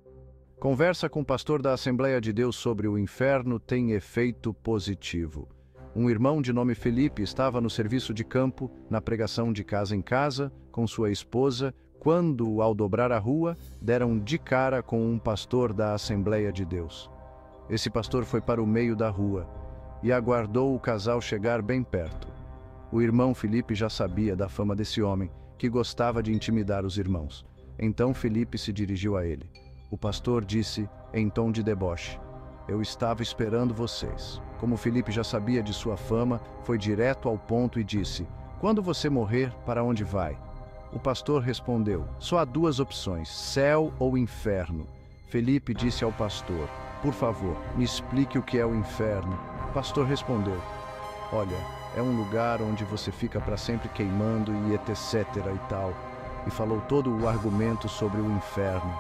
Conversa com o pastor da Assembleia de Deus sobre o inferno tem efeito positivo. Um irmão de nome Felipe estava no serviço de campo, na pregação de casa em casa, com sua esposa, quando, ao dobrar a rua, deram de cara com um pastor da Assembleia de Deus. Esse pastor foi para o meio da rua e aguardou o casal chegar bem perto. O irmão Felipe já sabia da fama desse homem, que gostava de intimidar os irmãos. Então Felipe se dirigiu a ele. O pastor disse, em tom de deboche: "Eu estava esperando vocês." Como Felipe já sabia de sua fama, foi direto ao ponto e disse: "Quando você morrer, para onde vai?" O pastor respondeu: "Só há duas opções, céu ou inferno." Felipe disse ao pastor: "Por favor, me explique o que é o inferno." O pastor respondeu: "Olha, é um lugar onde você fica para sempre queimando e etc e tal." E falou todo o argumento sobre o inferno.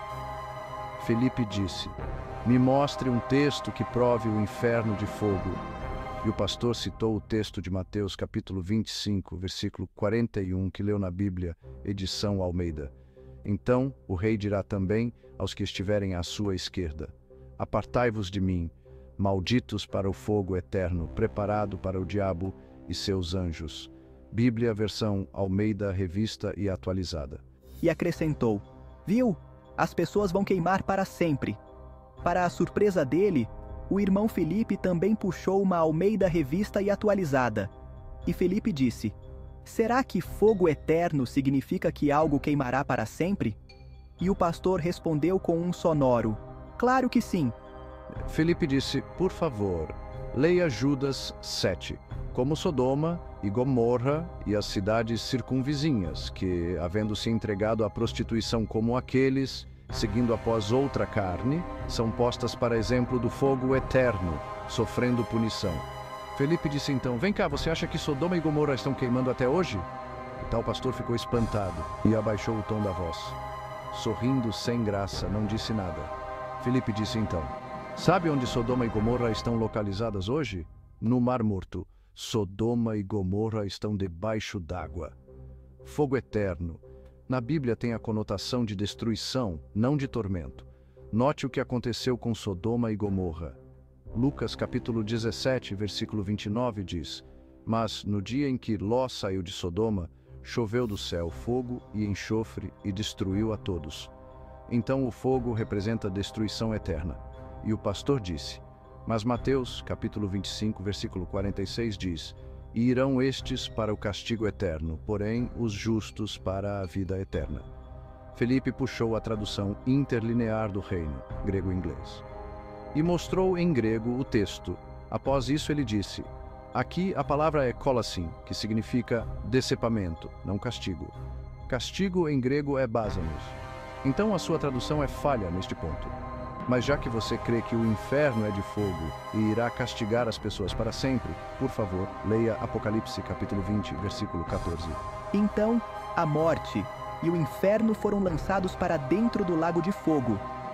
Felipe disse: "Me mostre um texto que prove o inferno de fogo." E o pastor citou o texto de Mateus capítulo 25, versículo 41, que leu na Bíblia, edição Almeida. "Então o rei dirá também aos que estiverem à sua esquerda: Apartai-vos de mim, malditos para o fogo eterno, preparado para o diabo e seus anjos." Bíblia, versão Almeida, revista e atualizada. E acrescentou: "Viu? As pessoas vão queimar para sempre." Para a surpresa dele, o irmão Felipe também puxou uma Almeida revista e atualizada. E Felipe disse: "Será que fogo eterno significa que algo queimará para sempre?" E o pastor respondeu com um sonoro: "Claro que sim." Felipe disse: "Por favor, leia Judas 7, como Sodoma e Gomorra e as cidades circunvizinhas, que, havendo se entregado à prostituição como aqueles, seguindo após outra carne, são postas para exemplo do fogo eterno, sofrendo punição." Felipe disse então: "Vem cá, você acha que Sodoma e Gomorra estão queimando até hoje?" O tal pastor ficou espantado e abaixou o tom da voz. Sorrindo sem graça, não disse nada. Felipe disse então: "Sabe onde Sodoma e Gomorra estão localizadas hoje? No Mar Morto. Sodoma e Gomorra estão debaixo d'água." Fogo eterno. Na Bíblia tem a conotação de destruição, não de tormento. Note o que aconteceu com Sodoma e Gomorra. Lucas capítulo 17, versículo 29 diz: "Mas no dia em que Ló saiu de Sodoma, choveu do céu fogo e enxofre e destruiu a todos." Então o fogo representa destruição eterna. E o pastor disse: Mas Mateus capítulo 25, versículo 46 diz: "E irão estes para o castigo eterno, porém os justos para a vida eterna." Felipe puxou a tradução interlinear do reino, grego-inglês, e mostrou em grego o texto. Após isso ele disse: "Aqui a palavra é kolassin, que significa decepamento, não castigo. Castigo em grego é básanos. Então a sua tradução é falha neste ponto. Mas já que você crê que o inferno é de fogo e irá castigar as pessoas para sempre, por favor, leia Apocalipse capítulo 20, versículo 14. Então, a morte e o inferno foram lançados para dentro do lago de fogo.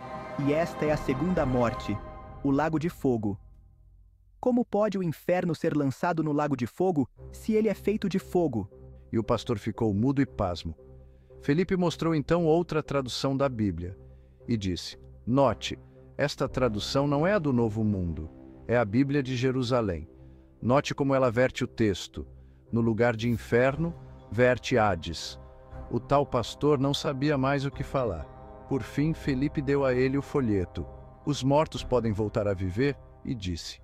E esta é a segunda morte, o lago de fogo. Como pode o inferno ser lançado no lago de fogo se ele é feito de fogo?" E o pastor ficou mudo e pasmo. Felipe mostrou então outra tradução da Bíblia e disse: "Note, esta tradução não é a do Novo Mundo, é a Bíblia de Jerusalém. Note como ela verte o texto. No lugar de inferno, verte Hades." O tal pastor não sabia mais o que falar. Por fim, Felipe deu a ele o folheto. "Os mortos podem voltar a viver?" e disse: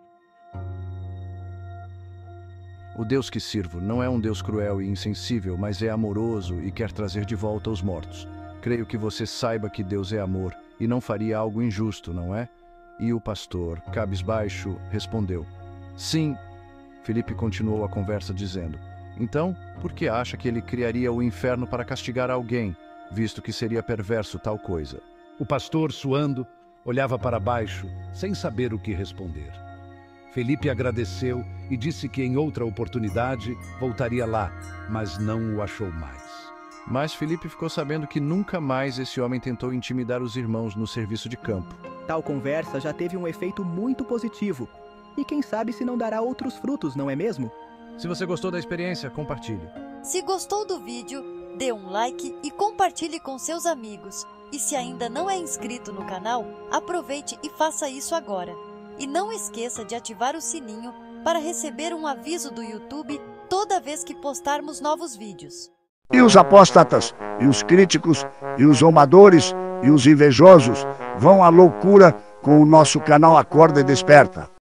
"O Deus que sirvo não é um Deus cruel e insensível, mas é amoroso e quer trazer de volta os mortos. Creio que você saiba que Deus é amor e não faria algo injusto, não é?" E o pastor, cabisbaixo, respondeu: "Sim." Felipe continuou a conversa dizendo: "Então, por que acha que ele criaria o inferno para castigar alguém, visto que seria perverso tal coisa?" O pastor, suando, olhava para baixo, sem saber o que responder. Felipe agradeceu e disse que em outra oportunidade voltaria lá, mas não o achou mais. Mas Felipe ficou sabendo que nunca mais esse homem tentou intimidar os irmãos no serviço de campo. Tal conversa já teve um efeito muito positivo. E quem sabe se não dará outros frutos, não é mesmo? Se você gostou da experiência, compartilhe. Se gostou do vídeo, dê um like e compartilhe com seus amigos. E se ainda não é inscrito no canal, aproveite e faça isso agora. E não esqueça de ativar o sininho para receber um aviso do YouTube toda vez que postarmos novos vídeos. E os apóstatas, e os críticos, e os zombadores, e os invejosos vão à loucura com o nosso canal Acorda e Desperta.